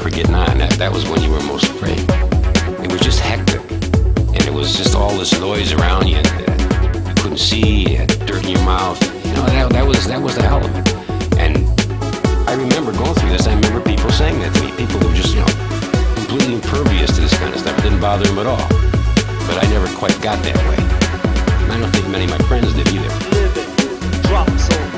for getting on. That was when you were most afraid. It was just hectic, and it was just all this noise around you, and you couldn't see, you had dirt in your mouth. You know, that was the hell of it. And I remember going through this. I remember people saying that to me. People who were just, completely impervious to this kind of stuff. It didn't bother them at all. But I never quite got that way. And I don't think many of my friends did either. Living, drop soul.